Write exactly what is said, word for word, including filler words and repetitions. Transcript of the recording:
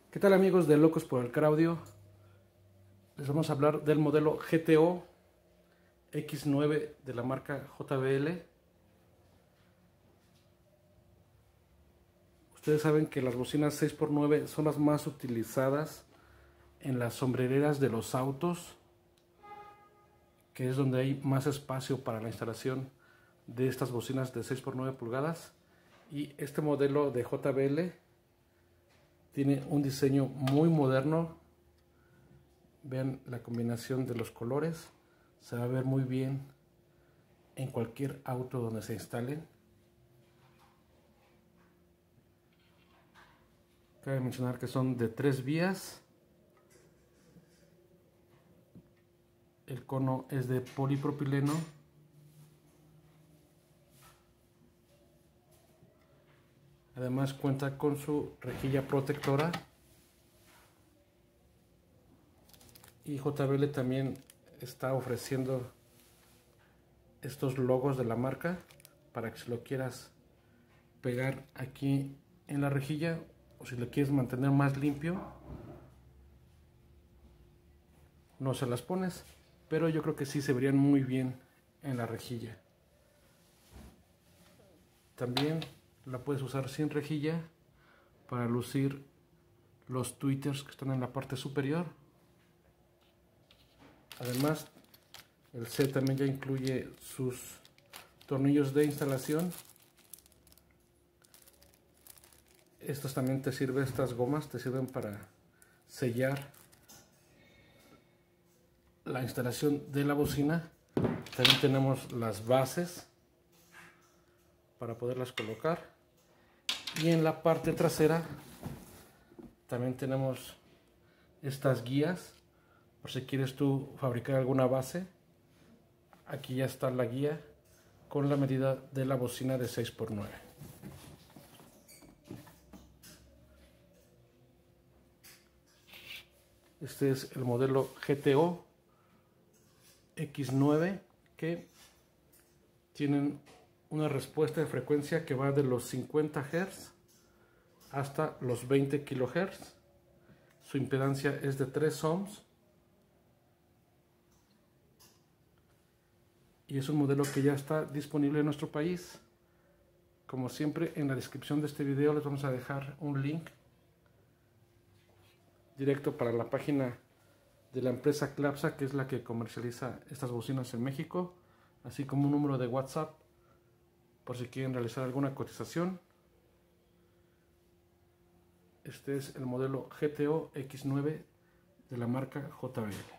¿Qué tal, amigos de Locos por el Car Audio? Les vamos a hablar del modelo G T O X nueve de la marca J B L. Ustedes saben que las bocinas seis por nueve son las más utilizadas en las sombrereras de los autos, que es donde hay más espacio para la instalación de estas bocinas de seis por nueve pulgadas. Y este modelo de J B L tiene un diseño muy moderno. Vean la combinación de los colores, se va a ver muy bien en cualquier auto donde se instalen. Cabe mencionar que son de tres vías. El cono es de polipropileno. Además cuenta con su rejilla protectora. Y J B L también está ofreciendo estos logos de la marca para que si lo quieras pegar aquí en la rejilla o si lo quieres mantener más limpio, no se las pones, pero yo creo que sí se verían muy bien en la rejilla. También la puedes usar sin rejilla para lucir los tweeters que están en la parte superior. Además, el set también ya incluye sus tornillos de instalación. Estos también te sirven, estas gomas te sirven para sellar la instalación de la bocina. También tenemos las bases para poderlas colocar. Y en la parte trasera también tenemos estas guías por si quieres tú fabricar alguna base. Aquí ya está la guía con la medida de la bocina de seis por nueve. Este es el modelo G T O X nueve, que tienen una respuesta de frecuencia que va de los cincuenta hertz hasta los veinte kilohertz. Su impedancia es de tres ohms. Y es un modelo que ya está disponible en nuestro país. Como siempre, en la descripción de este video les vamos a dejar un link directo para la página de la empresa Clapsa, que es la que comercializa estas bocinas en México, así como un número de WhatsApp por si quieren realizar alguna cotización. Este es el modelo G T O X nueve de la marca J B L.